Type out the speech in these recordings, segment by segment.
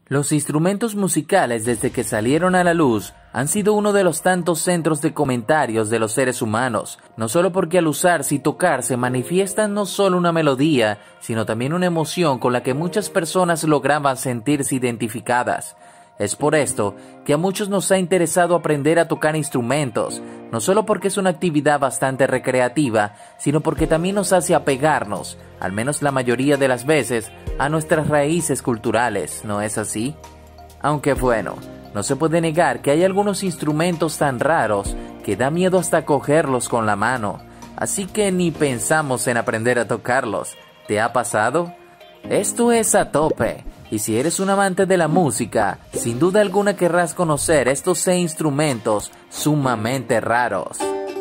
Los instrumentos musicales desde que salieron a la luz han sido uno de los tantos centros de comentarios de los seres humanos, no solo porque al usarse y tocarse manifiestan no solo una melodía, sino también una emoción con la que muchas personas lograban sentirse identificadas. Es por esto que a muchos nos ha interesado aprender a tocar instrumentos, no solo porque es una actividad bastante recreativa, sino porque también nos hace apegarnos, al menos la mayoría de las veces, a nuestras raíces culturales, ¿no es así? Aunque bueno, no se puede negar que hay algunos instrumentos tan raros que da miedo hasta cogerlos con la mano, así que ni pensamos en aprender a tocarlos. ¿Te ha pasado? Esto es A Tope, y si eres un amante de la música, sin duda alguna querrás conocer estos 6 instrumentos sumamente raros.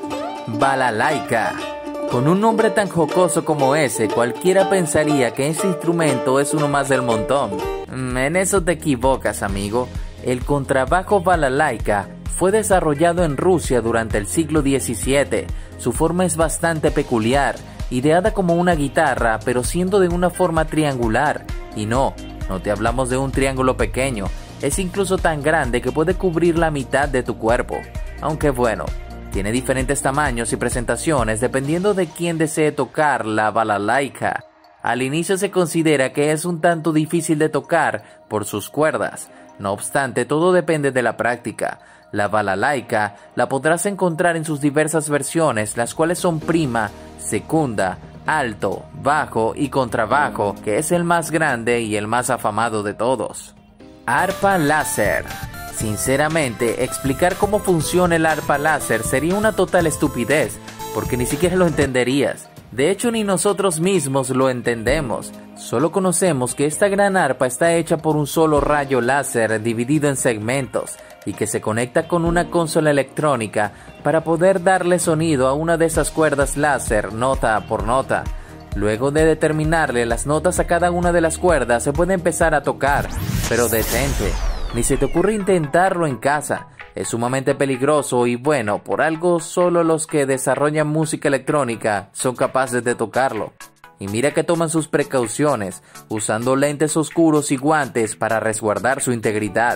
Balalaika. Con un nombre tan jocoso como ese, cualquiera pensaría que ese instrumento es uno más del montón. En eso te equivocas, amigo. El contrabajo balalaika fue desarrollado en Rusia durante el siglo XVII. Su forma es bastante peculiar, ideada como una guitarra, pero siendo de una forma triangular. Y no te hablamos de un triángulo pequeño, es incluso tan grande que puede cubrir la mitad de tu cuerpo. Aunque bueno, tiene diferentes tamaños y presentaciones dependiendo de quién desee tocar la balalaika. Al inicio se considera que es un tanto difícil de tocar por sus cuerdas. No obstante, todo depende de la práctica. La balalaika la podrás encontrar en sus diversas versiones, las cuales son prima, segunda, alto, bajo y contrabajo, que es el más grande y el más afamado de todos. Arpa láser. Sinceramente, explicar cómo funciona el arpa láser sería una total estupidez, porque ni siquiera lo entenderías. De hecho, ni nosotros mismos lo entendemos. Solo conocemos que esta gran arpa está hecha por un solo rayo láser dividido en segmentos y que se conecta con una consola electrónica para poder darle sonido a una de esas cuerdas láser nota por nota. Luego de determinarle las notas a cada una de las cuerdas se puede empezar a tocar, pero detente, ni se te ocurre intentarlo en casa. Es sumamente peligroso y bueno, por algo solo los que desarrollan música electrónica son capaces de tocarlo. Y mira que toman sus precauciones, usando lentes oscuros y guantes para resguardar su integridad.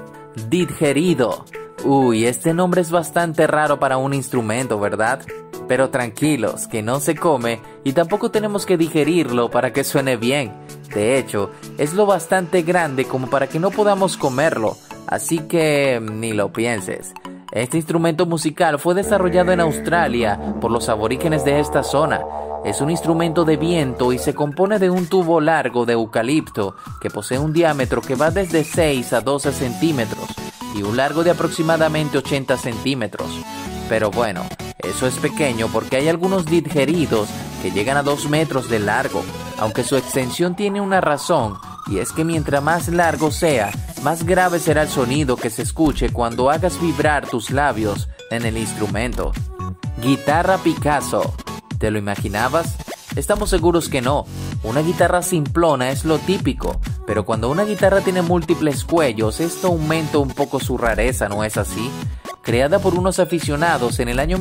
Didgerido. Uy, este nombre es bastante raro para un instrumento, ¿verdad? Pero tranquilos, que no se come y tampoco tenemos que digerirlo para que suene bien. De hecho, es lo bastante grande como para que no podamos comerlo, así que ni lo pienses. Este instrumento musical fue desarrollado en Australia por los aborígenes de esta zona. Es un instrumento de viento y se compone de un tubo largo de eucalipto que posee un diámetro que va desde 6 a 12 centímetros y un largo de aproximadamente 80 centímetros. Pero bueno, eso es pequeño porque hay algunos didgeridos que llegan a 2 metros de largo, aunque su extensión tiene una razón, y es que mientras más largo sea, más grave será el sonido que se escuche cuando hagas vibrar tus labios en el instrumento. Guitarra Picasso. ¿Te lo imaginabas? Estamos seguros que no. Una guitarra simplona es lo típico, pero cuando una guitarra tiene múltiples cuellos, esto aumenta un poco su rareza, ¿no es así? Creada por unos aficionados en el año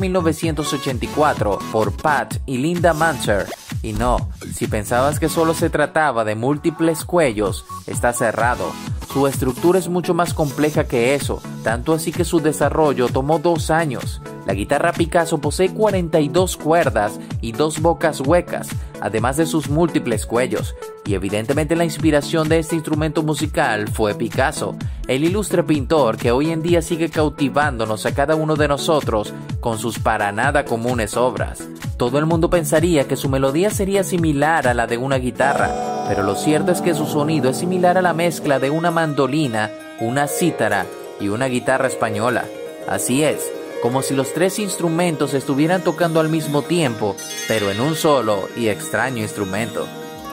1984 por Pat y Linda Manser. Y no, si pensabas que solo se trataba de múltiples cuellos, estás errado. Su estructura es mucho más compleja que eso, tanto así que su desarrollo tomó 2 años. La guitarra Picasso posee 42 cuerdas y 2 bocas huecas, además de sus múltiples cuellos. Y evidentemente la inspiración de este instrumento musical fue Picasso, el ilustre pintor que hoy en día sigue cautivándonos a cada uno de nosotros con sus para nada comunes obras. Todo el mundo pensaría que su melodía sería similar a la de una guitarra, pero lo cierto es que su sonido es similar a la mezcla de una mandolina, una cítara y una guitarra española. Así es, como si los 3 instrumentos estuvieran tocando al mismo tiempo, pero en un solo y extraño instrumento.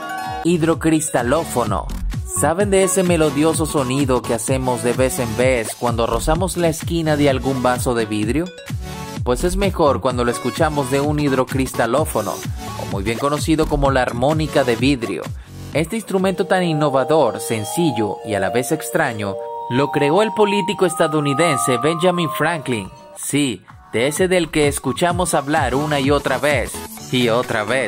Hidrocristalófono. ¿Saben de ese melodioso sonido que hacemos de vez en vez cuando rozamos la esquina de algún vaso de vidrio? Pues es mejor cuando lo escuchamos de un hidrocristalófono, o muy bien conocido como la armónica de vidrio. Este instrumento tan innovador, sencillo y a la vez extraño, lo creó el político estadounidense Benjamin Franklin. Sí, de ese del que escuchamos hablar una y otra vez,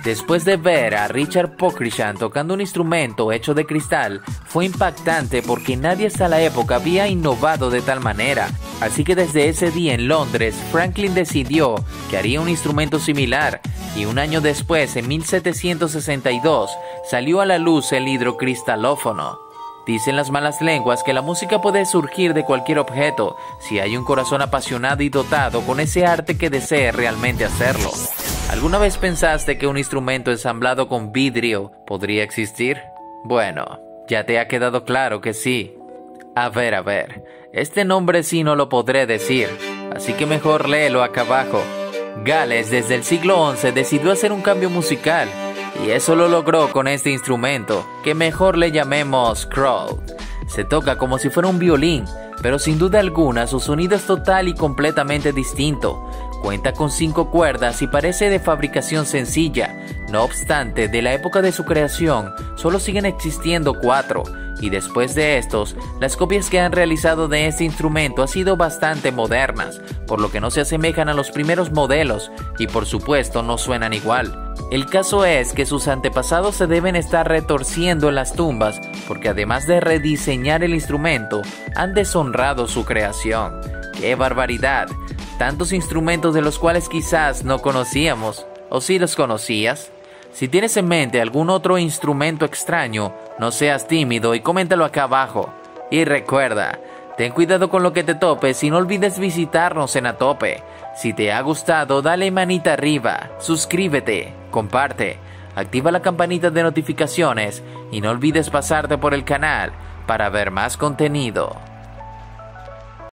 Después de ver a Richard Pockrichan tocando un instrumento hecho de cristal, fue impactante porque nadie hasta la época había innovado de tal manera. Así que desde ese día en Londres, Franklin decidió que haría un instrumento similar, y un año después, en 1762, salió a la luz el hidrocristalófono. Dicen las malas lenguas que la música puede surgir de cualquier objeto, si hay un corazón apasionado y dotado con ese arte que desee realmente hacerlo. ¿Alguna vez pensaste que un instrumento ensamblado con vidrio podría existir? Bueno, ya te ha quedado claro que sí. A ver, este nombre sí no lo podré decir, así que mejor léelo acá abajo. Gales desde el siglo XI decidió hacer un cambio musical, y eso lo logró con este instrumento, que mejor le llamemos crowd. Se toca como si fuera un violín, pero sin duda alguna su sonido es total y completamente distinto. Cuenta con 5 cuerdas y parece de fabricación sencilla. No obstante, de la época de su creación, solo siguen existiendo 4, y después de estos, las copias que han realizado de este instrumento han sido bastante modernas, por lo que no se asemejan a los primeros modelos, y por supuesto no suenan igual. El caso es que sus antepasados se deben estar retorciendo en las tumbas, porque además de rediseñar el instrumento, han deshonrado su creación. ¡Qué barbaridad! Tantos instrumentos de los cuales quizás no conocíamos, ¿o sí los conocías? Si tienes en mente algún otro instrumento extraño, no seas tímido y coméntalo acá abajo. Y recuerda, ten cuidado con lo que te topes y no olvides visitarnos en Atope. Si te ha gustado, dale manita arriba, suscríbete, comparte, activa la campanita de notificaciones y no olvides pasarte por el canal para ver más contenido.